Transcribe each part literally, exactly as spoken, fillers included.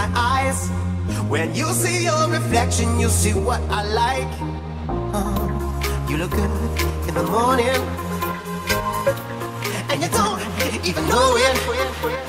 eyes. When you see your reflection, you see what I like. Oh, you look good in the morning, and you don't even know it.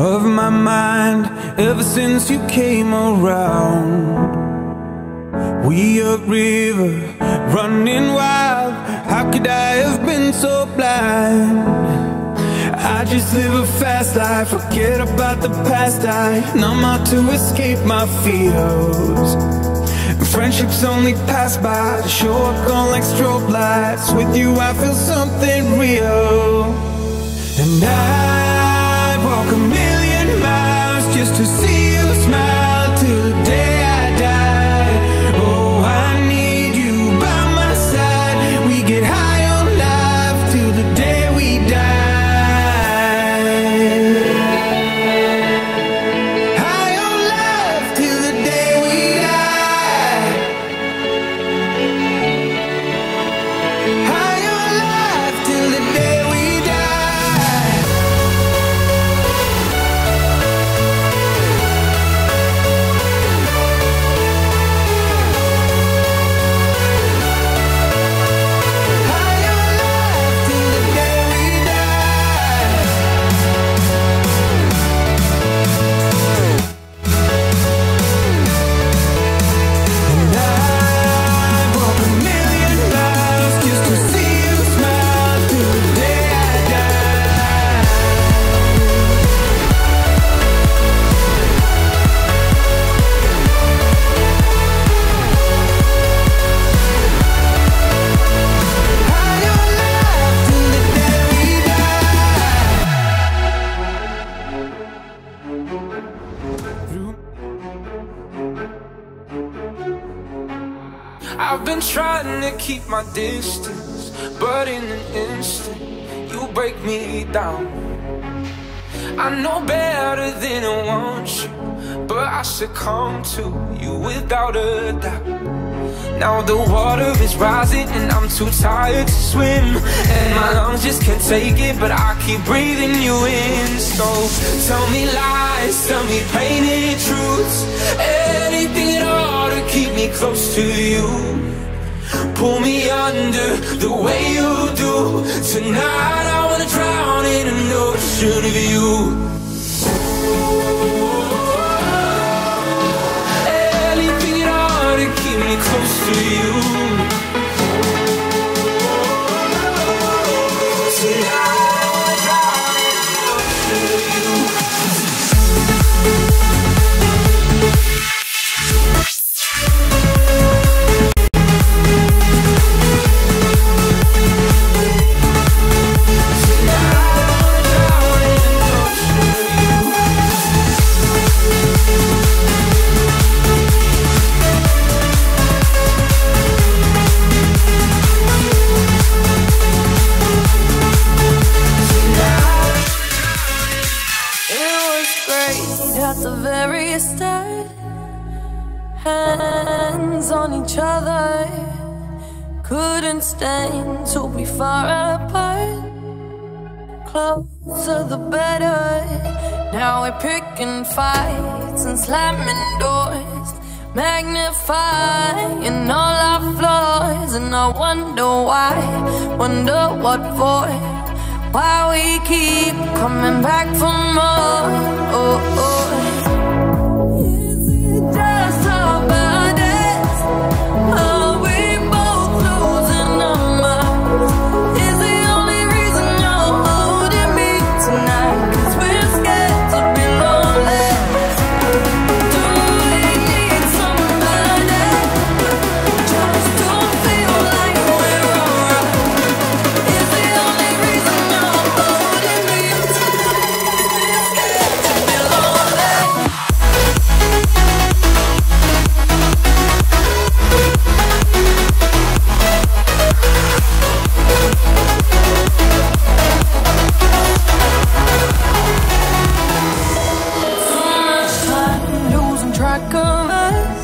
of my mind ever since you came around. We upriver, running wild. How could I have been so blind? I just live a fast life, forget about the past. I numb out to escape my fears. Friendships only pass by, show up gone like strobe lights. With you I feel something real. And I'd walk a million miles just to see you smile till the day I die. Oh, I need you by my side. We get high on life till the day we die. High on life till the day we die. High on life till the day we die. High on life till the day we die. And I'd walk a million miles just to see you smile till the day I die. High on life till the day we die. I've been trying to keep my distance, but in an instant you break me down. I know better than I want you, but I succumb to you without a doubt. Now the water is rising and I'm too tired to swim, and my lungs just can't take it, but I keep breathing you in. So tell me lies, tell me painted truths, anything at all to keep me close to you. Pull me under the way you do. Tonight I wanna drown in an ocean of you. Anything at all to keep me close to you. Tonight I wanna drown in an ocean of you. At the very start, hands on each other, couldn't stand to be far apart. Closer the better. Now we're picking fights and slamming doors, magnifying all our flaws. And I wonder why, wonder what for, why we keep coming back for more. Oh, oh. Is it just our bodies? Are we both losing our minds? Is the only reason you're holding me tonight 'cause we're scared to be lonely? Do we need somebody just to feel like we're alright? Is the only reason you're holding me tonight? Scared to be lonely. So much time losing track of us.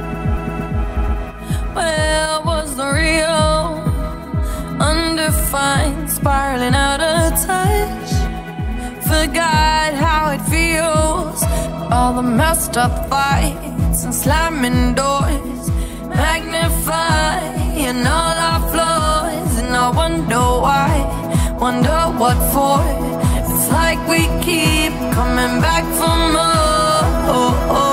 Where was the real? Undefined, spiraling out of touch. Forgot how it feels. All the messed up fights and slamming doors, magnifying all our flaws. And I wonder why, wonder what for. If like we keep coming back for more.